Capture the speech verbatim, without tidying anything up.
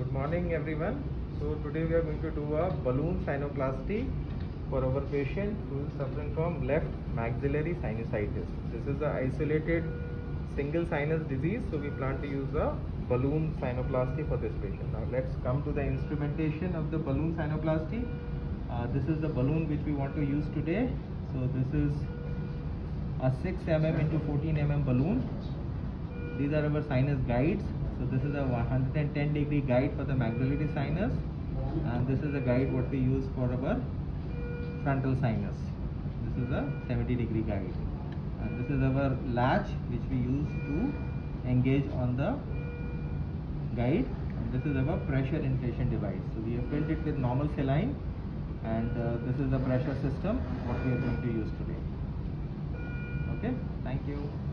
Good morning everyone. So today we are going to do a balloon sinuplasty for our patient who is suffering from left maxillary sinusitis. This is an isolated single sinus disease, so we plan to use a balloon sinuplasty for this patient. Now let's come to the instrumentation of the balloon sinuplasty. Uh, this is the balloon which we want to use today. So this is a six millimeter into fourteen millimeter balloon. These are our sinus guides. So this is a one hundred ten degree guide for the maxillary sinus, and this is a guide what we use for our frontal sinus. This is a seventy degree guide, and this is our latch which we use to engage on the guide, and this is our pressure inflation device. So we have filled it with normal saline, and uh, this is the pressure system what we are going to use today. Okay, thank you.